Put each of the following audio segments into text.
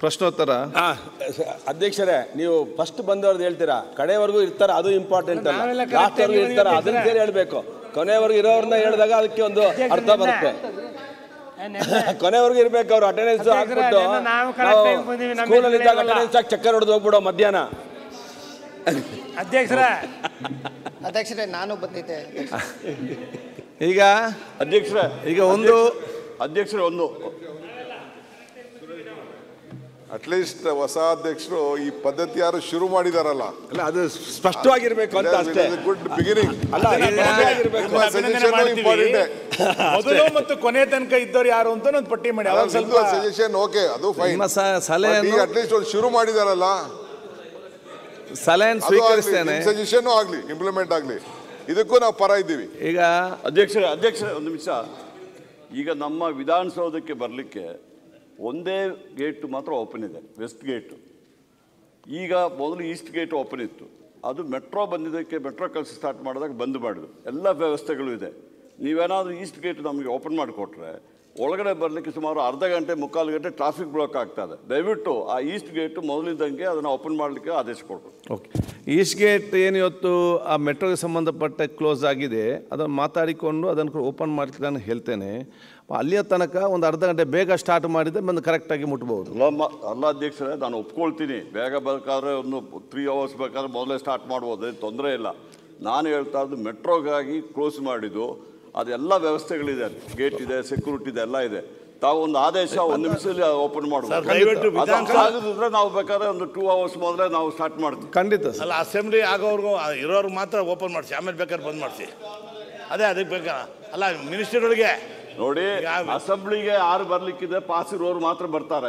ಪ್ರಶ್ನೋತ್ತರ. ಅಧ್ಯಕ್ಷರೇ, ನೀವು ಫಸ್ಟ್ ಬಂದವ್ರದ್ದು ಹೇಳ್ತೀರಾ, ಕಡೆವರೆಗೂ ಇರ್ತಾರೆ, ಅದು ಇಂಪಾರ್ಟೆಂಟ್ ಅಲ್ಲ. ಲಾಸ್ಟ್ ವರ್ಗೂ ಇರ್ತಾರೆ, ಅದನ್ನ ಸೇರಿ ಹೇಳ್ಬೇಕು. ಕೊನೆವರೆಗೂ ಇರೋರನ್ನ ಹೇಳಿದಾಗ ಅದಕ್ಕೆ ಒಂದು ಅರ್ಥ ಬರುತ್ತೆ. ಕೊನೆವರೆಗೂ ಇರ್ಬೇಕು. ಅವ್ರು ಅಟೆಂಡೆನ್ಸ್ ಹಾಕ್ಬಿಟ್ಟು ಸ್ಕೂಲಲ್ಲಿ ಇದ್ದಾಗ ಅಟೆಂಡೆನ್ಸ್ ಹಾಕಿ ಚಕ್ಕರ್ ಹೊಡೆದು ಹೋಗ್ಬಿಡೋ ಮಧ್ಯಾಹ್ನ. ಅಧ್ಯಕ್ಷರೇ ನಾನು ಬಂದಿದ್ದೆ. ಈಗ ಅಧ್ಯಕ್ಷರೇ, ಈಗ ಒಂದು ಅಟ್ಲೀಸ್ಟ್ ಹೊಸ ಅಧ್ಯಕ್ಷರು ಈ ಪದ್ಧತಿ ಯಾರು ಶುರು ಮಾಡಿದಾರಲ್ಲ, ಅಲ್ಲ ಅದು ಸ್ಪಷ್ಟವಾಗಿರ್ಬೇಕು ಅಂತ ಅಷ್ಟೇ. Good beginning. ಮೊದಲು ಮತ್ತು ಕೊನೆ ತನಕ ಇದ್ದವ್ರು ಯಾರು ಅಂತ ಒಂದು ಪಟ್ಟಿ ಮಾಡಿ. ಸ್ವಲ್ಪ ಸಜೆಷನ್ ಓಕೆ, ಅದು ಫೈನ್. ಅಟ್ಲೀಸ್ಟ್ ಒಂದು ಶುರು ಮಾಡಿದಾರಲ್ಲ, ಸಲಹೆ ಸ್ವೀಕರಿಸ್ತೇನೆ. ಸಜೆಷನ್ ಆಗ್ಲಿ, ಇಂಪ್ಲಿಮೆಂಟ್ ಆಗ್ಲಿ, ಇದಕ್ಕೂ ನಾವು ಪರ ಇದ್ದೀವಿ. ಈಗ ಅಧ್ಯಕ್ಷರೇ ಒಂದು ನಿಮಿಷ. ಈಗ ನಮ್ಮ ವಿಧಾನಸೌಧಕ್ಕೆ ಬರಲಿಕ್ಕೆ ಒಂದೇ ಗೇಟ್ ಮಾತ್ರ ಓಪನ್ ಇದೆ, ವೆಸ್ಟ್ ಗೇಟು. ಈಗ ಮೊದಲು ಈಸ್ಟ್ ಗೇಟ್ ಓಪನ್ ಇತ್ತು, ಅದು ಮೆಟ್ರೋ ಬಂದಿದ್ದಕ್ಕೆ, ಮೆಟ್ರೋ ಕೆಲಸ ಸ್ಟಾರ್ಟ್ ಮಾಡಿದಾಗ ಬಂದ್ ಮಾಡಿದ್ರು. ಎಲ್ಲ ವ್ಯವಸ್ಥೆಗಳು ಇದೆ. ನೀವೇನಾದರೂ ಈಸ್ಟ್ ಗೇಟ್ ನಮಗೆ ಓಪನ್ ಮಾಡಿಕೊಟ್ರೆ ಒಳಗಡೆ ಬರಲಿಕ್ಕೆ ಸುಮಾರು ಅರ್ಧ ಗಂಟೆ ಮುಕ್ಕಾಲು ಗಂಟೆ ಟ್ರಾಫಿಕ್ ಬ್ಲಾಕ್ ಆಗ್ತದೆ. ದಯವಿಟ್ಟು ಆ ಈಸ್ಟ್ ಗೇಟು ಮೊದಲಿದ್ದಂಗೆ ಅದನ್ನು ಓಪನ್ ಮಾಡಲಿಕ್ಕೆ ಆದೇಶ ಕೊಟ್ಟರು. ಓಕೆ, ಈಸ್ಟ್ ಗೇಟ್ ಏನು ಇವತ್ತು ಆ ಮೆಟ್ರೋಗೆ ಸಂಬಂಧಪಟ್ಟ ಕ್ಲೋಸ್ ಆಗಿದೆ, ಅದನ್ನು ಮಾತಾಡಿಕೊಂಡು ಅದನ್ನು ಓಪನ್ ಮಾಡಲಿಕ್ಕೆ ನಾನು ಹೇಳ್ತೇನೆ. ಅಲ್ಲಿಯ ತನಕ ಒಂದು ಅರ್ಧ ಗಂಟೆ ಬೇಗ ಸ್ಟಾರ್ಟ್ ಮಾಡಿದರೆ ಬಂದು ಕರೆಕ್ಟಾಗಿ ಮುಟ್ಬೋದು. ಅಲ್ಲ ಅಧ್ಯಕ್ಷರೇ, ನಾನು ಒಪ್ಕೊಳ್ತೀನಿ, ಬೇಗ ಬೇಕಾದ್ರೆ ಒಂದು 3 hours ಬೇಕಾದ್ರೆ ಮೊದಲೇ ಸ್ಟಾರ್ಟ್ ಮಾಡ್ಬೋದು, ತೊಂದರೆ ಇಲ್ಲ. ನಾನು ಹೇಳ್ತಾ ಇದ್ದು ಮೆಟ್ರೋಗಾಗಿ ಕ್ಲೋಸ್ ಮಾಡಿದ್ದು, ಅದೆಲ್ಲ ವ್ಯವಸ್ಥೆಗಳಿದೆ, ಗೇಟ್ ಇದೆ, ಸೆಕ್ಯೂರಿಟಿ ಇದೆ, ಎಲ್ಲ ಇದೆ. ತಾವು ಒಂದು ಆದೇಶ 1 ನಿಮಿಷದಲ್ಲಿ ಓಪನ್ ಮಾಡ್ಬೋದು. ನಾವು ಬೇಕಾದ್ರೆ ಒಂದು 2 hours ಮೊದಲೇ ನಾವು ಸ್ಟಾರ್ಟ್ ಮಾಡ್ತೀವಿ. ಖಂಡಿತ ಅಲ್ಲ, ಅಸೆಂಬ್ಲಿ ಆಗೋರ್ಗು ಇರೋರ್ಗು ಮಾತ್ರ ಓಪನ್ ಮಾಡಿಸಿ, ಆಮೇಲೆ ಬೇಕಾದ್ರೆ ಬಂದ್ ಮಾಡಿಸಿ. ಅದಕ್ಕೆ ಬೇಕಾ ಅಲ್ಲ, ಮಿನಿಸ್ಟರ್ಗಳಿಗೆ ನೋಡಿ, ಅಸೆಂಬ್ಲಿಗೆ 6 ಬರ್ಲಿಕ್ಕಿದೆ, ಪಾಸ್ ಇರೋರು ಮಾತ್ರ ಬರ್ತಾರೆ.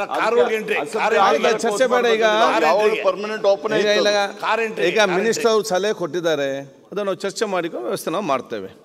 ಚರ್ಚೆ ಬೇಡ. ಈಗ ಪರ್ಮನೆಂಟ್ ಓಪನ್ ಈಗ ಮಿನಿಸ್ಟರ್ ಅವರು ಸಲಹೆ ಕೊಟ್ಟಿದ್ದಾರೆ, ಅದನ್ನು ನಾವು ಚರ್ಚೆ ಮಾಡಿಕೊಂಡು ವ್ಯವಸ್ಥೆ ನಾವು ಮಾಡ್ತೇವೆ.